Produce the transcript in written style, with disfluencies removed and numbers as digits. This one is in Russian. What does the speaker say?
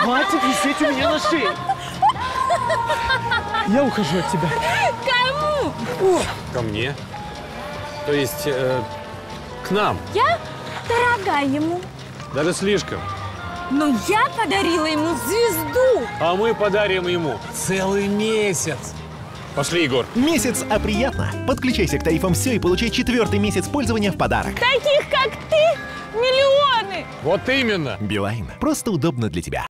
Хватит висеть у меня на шее. Я ухожу от тебя. Кому? Ко мне. То есть, к нам. Я дорога ему. Даже слишком. Но я подарила ему звезду. А мы подарим ему целый месяц. Пошли, Егор. Месяц, а приятно. Подключайся к тарифам «Все» и получай 4-й месяц пользования в подарок. Таких, как ты, миллионы. Вот именно. Билайн. Просто удобно для тебя.